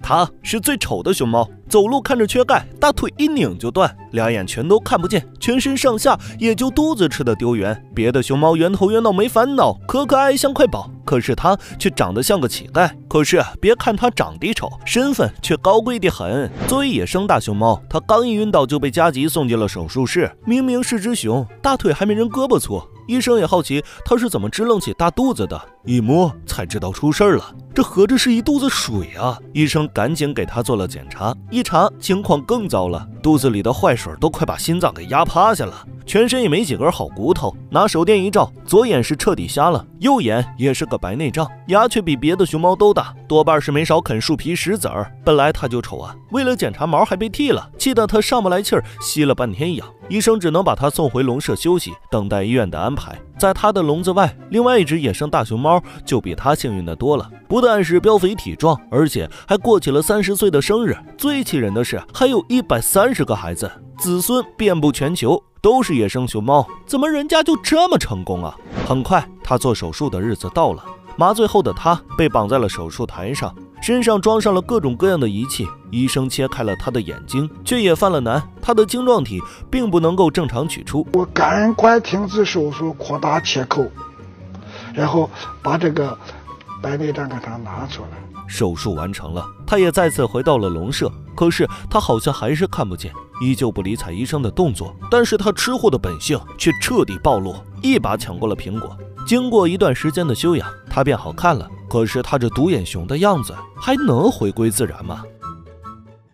它是最丑的熊猫，走路看着缺钙，大腿一拧就断，两眼全都看不见，全身上下也就肚子吃的丢圆。别的熊猫圆头圆脑没烦恼，可爱像块宝，可是它却长得像个乞丐。可是别看它长得丑，身份却高贵得很。作为野生大熊猫，它刚一晕倒就被加急送进了手术室。明明是只熊，大腿还没人胳膊粗。医生也好奇它是怎么支棱起大肚子的，一摸才知道出事了，这合着是一肚子水啊！医生赶紧给他做了检查，一查情况更糟了，肚子里的坏水都快把心脏给压趴下了，全身也没几根好骨头。拿手电一照，左眼是彻底瞎了，右眼也是个白内障，牙却比别的熊猫都大，多半是没少啃树皮石子儿。本来它就丑啊，为了检查毛还被剃了，气得它上不来气儿，吸了半天氧。医生只能把它送回笼舍休息，等待医院的安排。在它的笼子外，另外一只野生大熊猫就比它幸运的多了，不但是膘肥体壮，而且还过起了30岁的生日。最气人的是，还有130个孩子，子孙遍布全球，都是野生熊猫，怎么人家就这么成功啊？很快，他做手术的日子到了。麻醉后的他被绑在了手术台上，身上装上了各种各样的仪器。医生切开了他的眼睛，却也犯了难，他的晶状体并不能够正常取出。 我赶快停止手术，扩大切口，然后把这个白内障给他拿出来。 手术完成了，他也再次回到了笼舍，可是他好像还是看不见，依旧不理睬医生的动作。但是他吃货的本性却彻底暴露，一把抢过了苹果。经过一段时间的休养，他变好看了，可是他这独眼熊的样子还能回归自然吗？